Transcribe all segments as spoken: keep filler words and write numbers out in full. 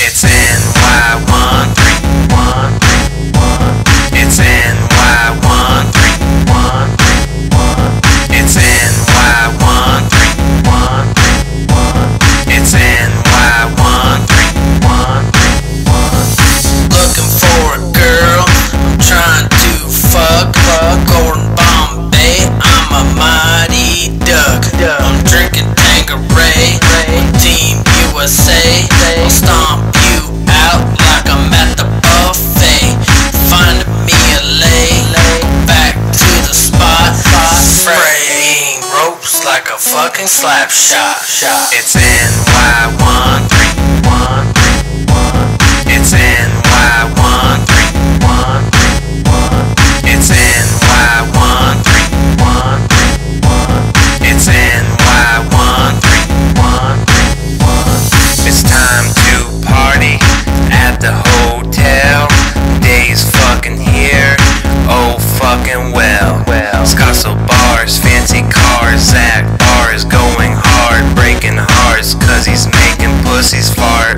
It's N Y one three one. It's N Y one three one. It's N Y one three one. It's N Y one three one. Looking for a girl, I'm trying to fuck. Gordon Bombay, I'm a mighty duck. I'm drinking Tanqueray, Team U S A. I'll stomp you out like I'm at the buffet. Find me a lay, back to the spot. Spraying ropes like a fucking slap shot. It's N Y one three one. It's N Y one three one. It's N Y one three one. It's N Y one three one. It's time to party at the hotel. Day's fucking here, oh fucking well. Scottsdale bars, fancy cars, Zach bars, going hard, breaking hearts, cause he's making pussies fart.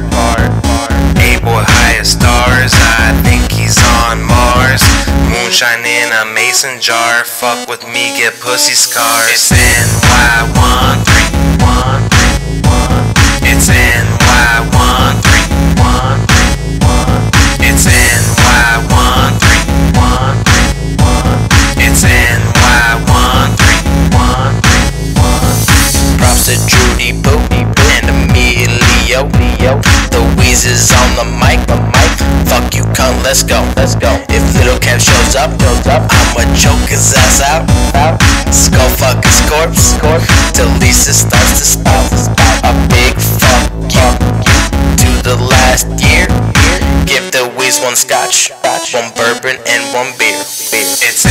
A-boy highest stars, I think he's on Mars. Moonshine in a mason jar, fuck with me, get pussy scars. It's N Y one three one. It's N Y one three one. It's N Y one three one. It's N Y one three one. Props to DrewDyPoo and Emilio. The weasel's on the mic. Fuck you, cunt, let's go. Let's go. If Little Kev shows up, I'ma choke his ass out. Skull fuck his corpse till Lisa starts to spout. A big fuck you to the last year. Give the weasel one scotch, one bourbon, and one beer. It's